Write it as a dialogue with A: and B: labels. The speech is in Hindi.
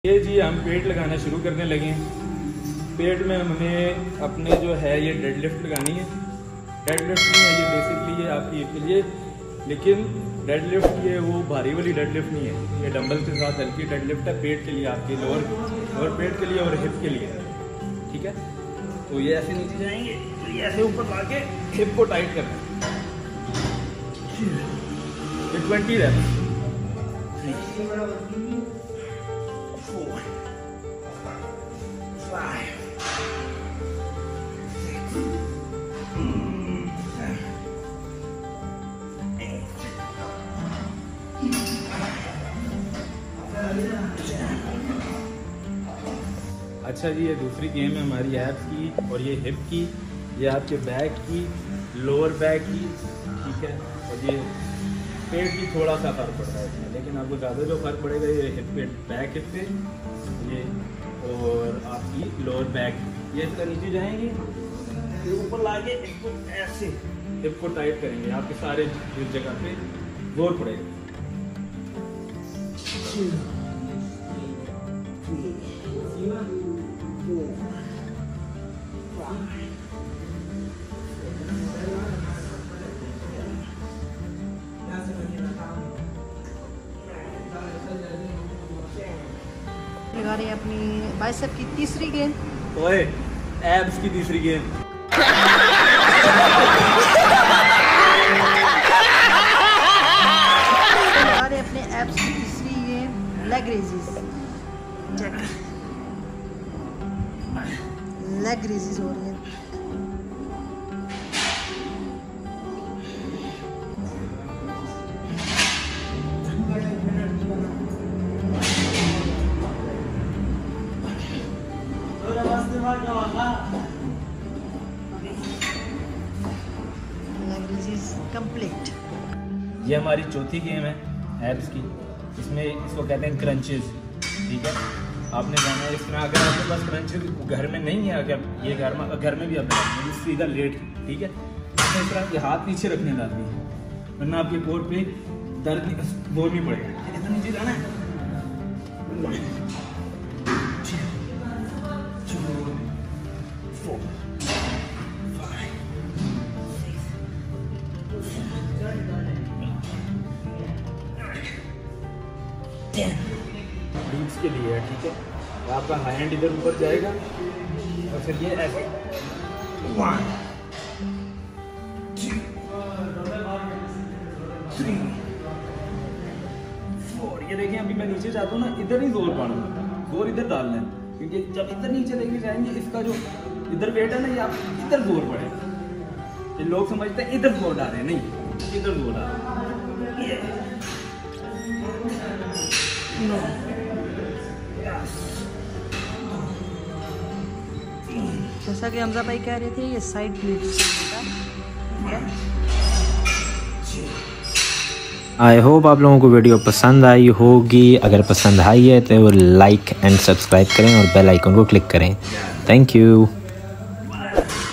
A: ये जी हम पेट लगाना शुरू करने लगे हैं। पेट में हमें अपने जो है ये डेड लिफ्ट लगानी है। डेड लिफ्ट नहीं है ये, बेसिकली ये आपकी के लिए, लेकिन डेड लिफ्ट ये वो भारी वाली डेड लिफ्ट नहीं है, ये डंबल के साथ हल्की डेड लिफ्ट है पेट के लिए, आपके लोअर पेट के लिए और हिप के लिए, ठीक है। तो ये ऐसे नीचे जाएंगे, तो ये ऐसे ऊपर ला के हिप को टाइट करना है। ये 20 रेप्स। अच्छा जी, ये दूसरी गेम है हमारी एब्स की और ये हिप की, ये आपके बैक की, लोअर बैक की, ठीक है। और ये पेट की थोड़ा सा फर्क पड़ता है इसमें, लेकिन आपको ज़्यादा जो फर्क पड़ेगा ये हिप पे, बैक हिप पे, ये और आपकी लोअर बैक। ये इसका नीचे जाएंगे, ये ऊपर ला के इसको ऐसे हिप को टाइट करेंगे, आपके सारे जिस जगह पे जोर पड़ेगा।
B: लगा रहे हैं अपनी बाइसेप की तीसरी गेंद।
A: ओए, एब्स की तीसरी गेंद।
B: लगा रहे हैं अपने एब्स की तीसरी गेंद, लेग रेजेस। लेग रेजेस हो रही है। कंप्लीट।
A: ये हमारी चौथी गेम है एब्स की। इसमें इसको कहते हैं क्रंचेस, ठीक है। आपने जाना है इसमें, अगर आपके पास क्रंचेस घर में नहीं है, अगर ये घर में भी आपने सीधा लेट, ठीक है, इसमें इस तरह के हाथ पीछे रखने डालनी है, वरना आपके कोर पे दर्द जोर नहीं पड़ेगा। इतना नीचे जाना है, बीच के लिए है, ठीक है। आपका हैंड इधर ऊपर जाएगा और फिर ये ऐसे 1 2 3 4। ये देखें, अभी मैं नीचे जाता हूँ ना, इधर ही जोर पाना, जोर इधर डालना है, क्योंकि जब इधर नीचे लेके जाएंगे इसका जो इधर वेट है ना, ये आप इधर जोर पड़ेगा। ये लोग समझते हैं इधर जोर डाल रहे हैं, नहीं, इधर जोर डाल रहे हैं।
B: जैसा कि हमजा भाई कह रहे थे, ये साइड प्लेट है।
C: आई होप आप लोगों को वीडियो पसंद आई होगी। अगर पसंद आई है तो लाइक एंड सब्सक्राइब करें और बेल आइकन को क्लिक करें। Thank you.